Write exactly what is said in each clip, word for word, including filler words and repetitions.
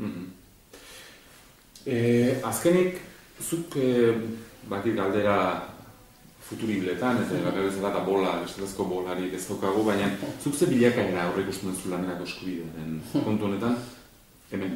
Azkenik, zuk bakit galdera futuribletan, ez da bezala eta bola, estelazko bolarik ez daukagu, baina zuk ze bilakaera aurre ikusten duzu lanerako eskubidearen kontu honetan, hemen?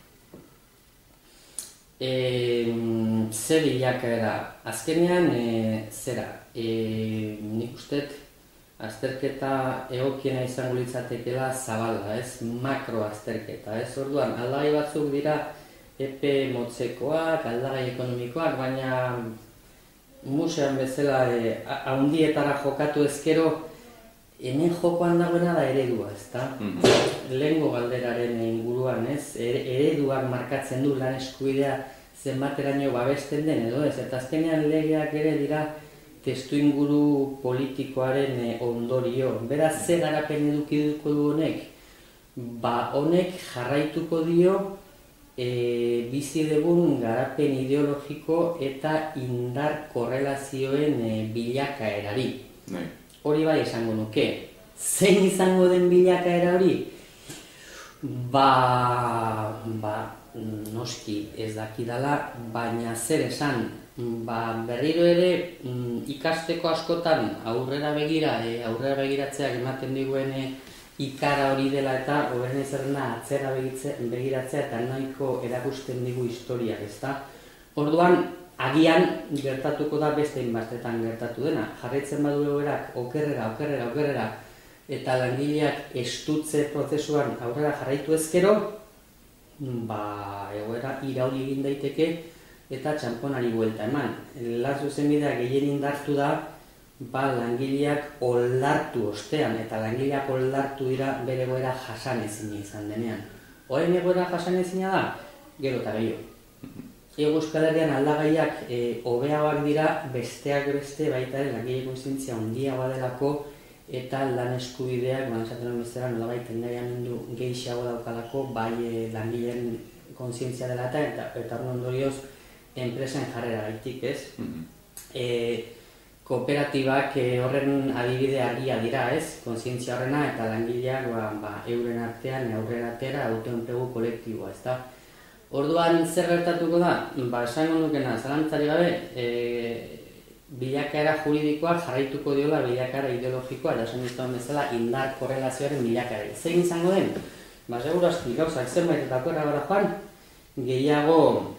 Ze bilakaera, azkenean zera, nik usteet azterketa egokiena izango litzatekeela zabala, ez, makro azterketa, ez, orduan, aldagai batzuk dira epe motzekoak, aldagai ekonomikoak, baina musean bezala haundietara jokatu ezkero, hemen jokoan dagoena da eredua, ezta? Lehengo galderaren inguruan, ez, ereduak markatzen du lan eskubidea zenbateraino babesten den edo ez, eta azkenean legeak ere dira testu inguru politikoaren ondorio. Beraz, ze garapen edukiduko du honek? Ba, honek jarraituko dio bizi dugun garapen ideologiko eta indar korrelazioen bilakaerari. Hori bai esango nuke. Zein izango den bilakaera hori? Ba, ba, noski ez dakidala, baina zer esan, ba, berriro ere ikasteko askotan aurrera begira, aurrera begiratzeak ematen diguen ikara hori dela eta gobernu zerrena atzera begiratzea eta nahiko erakusten digu historiak, ezta? Orduan, agian gertatuko da beste inbastetan gertatu dena. Jarraitzen badu egoerak okerrera, okerrera, okerrera eta langileak estutze prozesuan aurrera jarraitu ezkero, ba, egoera irauli egin daiteke eta txanponari buelta eman. Lan zuzenbidea gehien indartu da, ba, langileak oldartu ostean, eta langileak oldartu dira bere egoera jasanezina izan denean. Orain egoera jasanezina da, gero eta gehiago. Ego Euskal Herrian aldagaiak hobeagoak dira besteak beste baita ere langile kontzientzia handiagoa delako eta lan eskubideak, ba, esaten duen bezala, nolabait engaiamendu gehiago daukalako bai langileen kontzientzia dela eta eta ondorioz enpresen jarrera gaitik, ez? Kooperatibak horren adibide argia dira, ez? Kontzientzia horrena eta langileak euren artean aurrera atera autoenplegu kolektiboa, ezta? Orduan zer gertatuko da? Ba, esango nukena, zalantzari gabe, bilakaera juridikoak jarraituko diola bilakaera ideologikoa, jasen izan bezala indar korrelazioaren bilakaera. Zein izango den? Ba, segurazki gauzak zenbait eta okerra gara joan, gehiago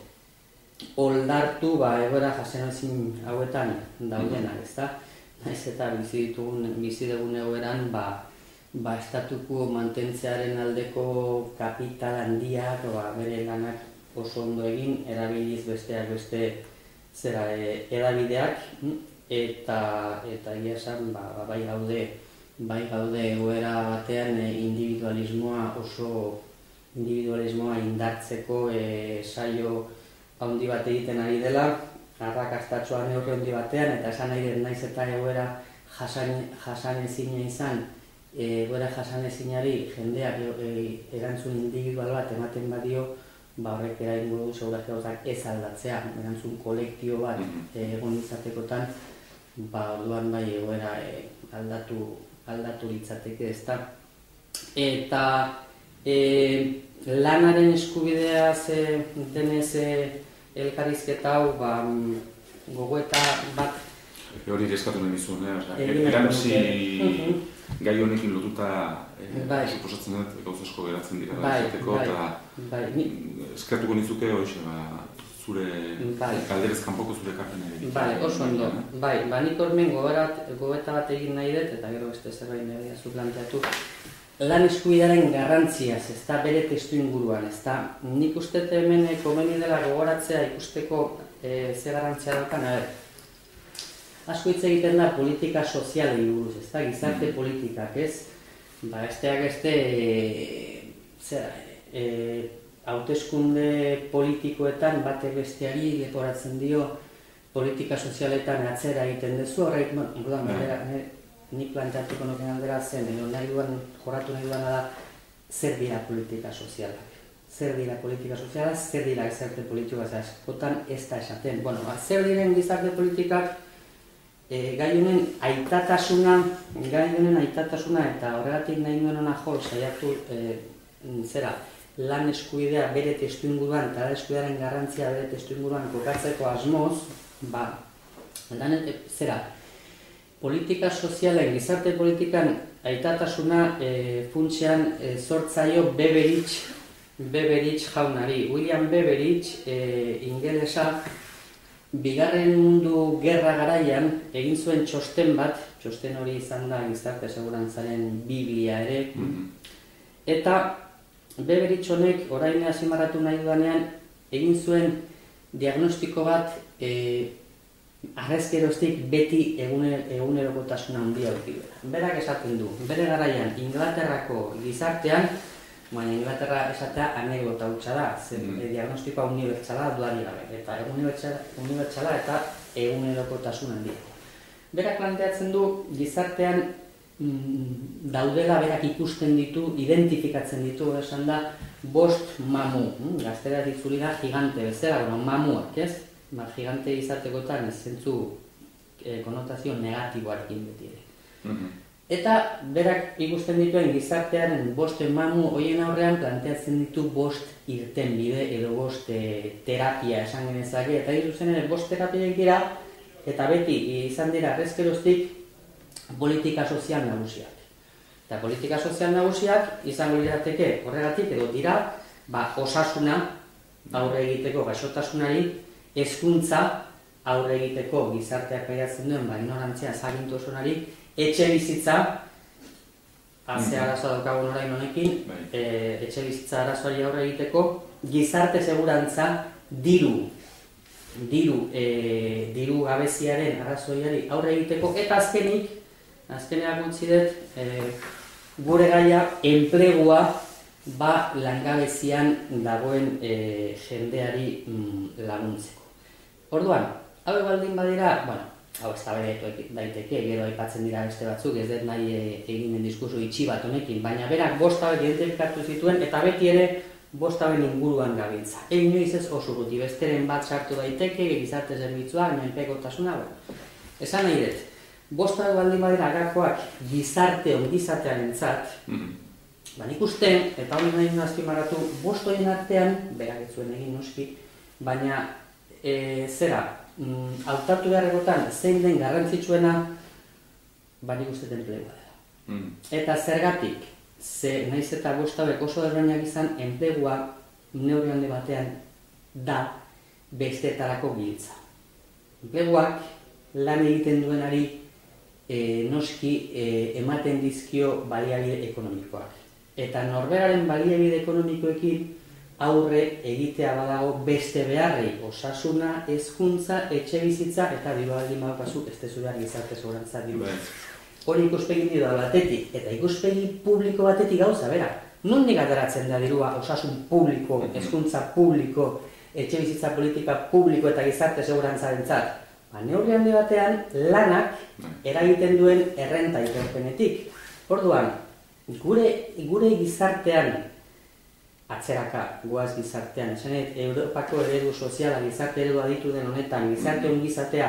oldartu egoera jasanezin hauetan daudenak, ezta? Naiz eta bizi ditugun, bizi dugun egoeran, ba, estatuko mantentzearen aldeko kapital handiak, bere lanak oso ondo egin, erabiliz besteak beste zera edabideak, eta egia esan, bai gaude, bai gaude egoera batean individualismoa oso individualismoa indartzeko saio handi bat egiten ari dela, arrakastatxoa neurri handi batean, eta esan nahi den naiz eta egoera jasanezina izan, egoera jasanezinari jendeak erantzun individual bat ematen badio, ba horrek eragingo du segurazki gauzak ez aldatzea, erantzun kolektibo bat egon izatekotan, ba orduan bai egoera aldatu aldatu litzateke, ezta? Eta lanaren eskubidea denez elkarrizketa hau gogoeta bat hori eskatu nahi dizun, erantzi gai honekin lotuta suposatzen dut gauza asko geratzen dira izateko eta eskatuko nizuke hoxe zure galderez kanpoko zure ekarpena ere. Bai, oso ondo. Bai, nik hormen gogoeta bat egin nahi dut eta gero beste zerbait nahi zu planteatu. Lan eskubidearen garrantziaz, ez da bere testu inguruan, ez da nik uste hemen komeni dela gogoratzea ikusteko ze garrantzia daukan, asko hitz egiten da politika sozialei buruz, ez da, gizarte politikak, ez? Ba, besteak beste, zera, hauteskunde politikoetan batek besteari leporatzen dio politika sozialetan atzera egiten duzu, horrek, nik planteatuko nuken aldera zen, edo nahi duan, jorratu nahi duana da, zer dira politika sozialak. Zer dira politika sozialak, zer dira gizarte politikak, askotan ez da esaten. Bueno, zer diren gizarte politikak, gai honen aitatasuna, gai honen aitatasuna, eta horregatik nahi nuen hona jo, saiatu, zera, lan eskubidea bere testuinguruan eta lan eskubidearen garrantzia bere testuinguruan kokatzeko asmoz, ba, lan zera, politika sozialen, gizarte politikan aitatasuna e, funtsean e, sortzaio Beveridge, Beveridge jaunari. William Beveridge, e, ingelesa, bigarren mundu gerra garaian egin zuen txosten bat, txosten hori izan da gizarte segurantzaren biblia ere, eta Beveridge honek orain azimarratu nahi dudanean egin zuen diagnostiko bat e, arrezkeroztik beti egunerokotasuna handia aurki duela. Berak esaten du, bere garaian Inglaterrako gizartean, baina Inglaterra esatea anekdota hutsa da, zer mm. diagnostikoa unibertsala duari gabe, eta unibertsala eta egunerokotasun handia. Berak planteatzen du gizartean mm, daudela berak ikusten ditu, identifikatzen ditu, esan da, bost mamu, mm, gaztera ditzuli da gigante bezala, bueno, mamuak, ez? Ba, gigante izatekotan ez zentzu e, konotazio negatiboarekin beti ere. Mm-hmm. Eta berak ikusten dituen gizartearen bost mamu hoien aurrean planteatzen ditu bost irtenbide edo bost e, terapia esan genezake, eta iruzen ere bost terapiak dira, eta beti izan dira arrezkeroztik politika sozial nagusiak. Eta politika sozial nagusiak izango lirateke horregatik edo dira ba, osasuna aurre egiteko gaixotasunari, hezkuntza aurre egiteko gizarteak pairatzen duen ba, ignorantzia zagintosunari, etxe bizitza, haze arazoa daukagun orain honekin, e, etxe bizitza arazoari aurre egiteko, gizarte segurantza, diru, diru, e, diru gabeziaren arazoiari aurre egiteko, eta azkenik, azkeneak utzi dut, e, gure gaia enplegua ba langabezian dagoen e, jendeari mm, laguntzeko. Orduan, hau baldin badira, bueno, hau ez da daiteke, gero aipatzen dira beste batzuk, ez dut nahi eginen diskurso itxi bat honekin, baina berak bost hauek identifikatu zituen, eta beti ere bost hauen inguruan gabiltza. Egin inoiz ez oso guti, besteren bat sartu daiteke, gizarte zerbitzua, menpekotasuna, esan nahi dut, bost hauek baldin badira gakoak gizarte ongizatearen zat, ba nik uste, eta hori nahi azpimarratu, bost horien artean, berak ez zuen egin noski, baina E, zera, mm, hautatu beharrekotan zein den garrantzitsuena barik uste enplegua dela. Mm. Eta zergatik, ze naiz eta bostabek oso desberdinak izan, enplegua neurri handi batean da besteetarako giltza. Enpleguak lan egiten duenari e, noski e, ematen dizkio baliabide ekonomikoak. Eta norberaren baliabide ekonomikoekin aurre egitea badago beste beharrei, osasuna, hezkuntza, etxe bizitza eta diru baldin badaukazu ez tezu behar gizarte segurantza diru. Hori ikuspegi individual batetik eta ikuspegi publiko batetik gauza, bera. Nondik ateratzen da dirua osasun publiko, hezkuntza publiko, etxe bizitza politika publiko eta gizarte segurantzarentzat? Ba, neurri handi batean lanak eragiten duen errenta ikerpenetik. Orduan, gure, gure gizartean atzeraka, goaz gizartean, esanet, Europako eredu soziala, gizarte eredu aditu den honetan, gizarte ongizatea,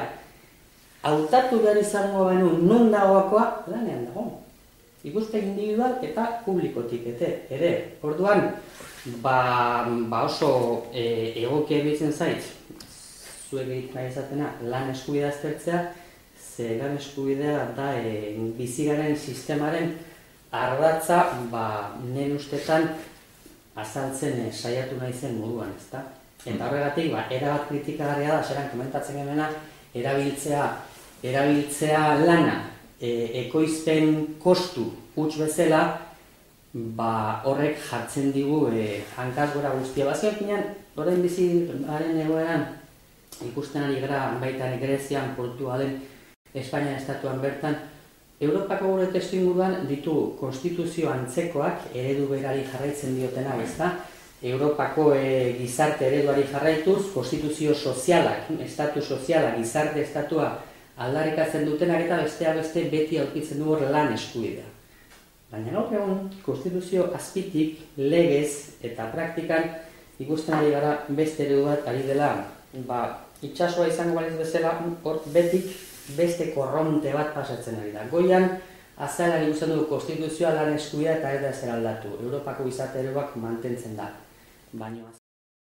hautatu behar izango banu, non dagoakoa, lanean dago. Ikuspegi individual eta publikotik, ete, ere. Orduan, ba, ba oso e, egokia ebitzen zait, zuek egiten nahi izatena, lan eskubidea aztertzea, ze lan eskubidea da e, bizigaren sistemaren ardatza, ba, nire ustetan, azaltzen eh, saiatu nahi zen moduan, ezta? Eta horregatik, ba, erabat kritikagarria da, zeran komentatzen gemena, erabiltzea, erabiltzea lana, e, ekoizpen kostu huts bezala, ba, horrek jartzen digu e, hankaz gora guztia. Bazioekinean, horren biziaren egoeran, ikusten ari gara, baita Grezian, Portugalen, Espainian estatuan bertan, Europako gure testu inguruan ditu konstituzio antzekoak eredu berari jarraitzen diotenak, ezta? Europako e, gizarte ereduari jarraituz, konstituzio sozialak, estatu soziala, gizarte estatua aldarrikatzen dutenak eta bestea beste beti aurkitzen du hor lan eskubidea. Baina gaur egun, konstituzio azpitik, legez eta praktikan ikusten ari gara beste eredu bat ari dela, ba, itsasoa izango baliz bezala, hor betik beste korronte bat pasatzen ari da. Goian, azalari guztan dugu konstituzioa lan eskubidea eta ez da ezer aldatu. Europako gizarte ereduak mantentzen da. Baina